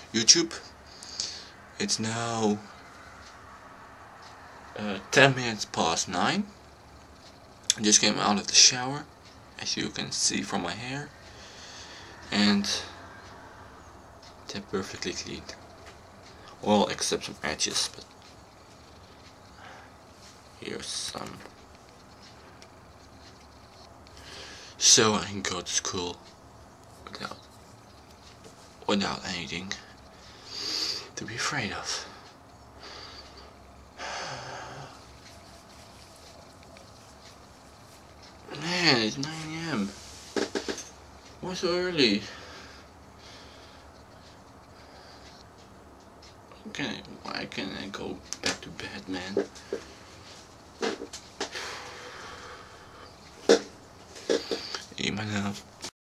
YouTube. It's now 10 minutes past 9. I just came out of the shower, as you can see from my hair, and they're perfectly clean. Well, except some edges, but here's some. So I can go to school without anything to be afraid of. Man, it's 9 AM. Why so early? Why can't I go back to bed, man? Eat my love.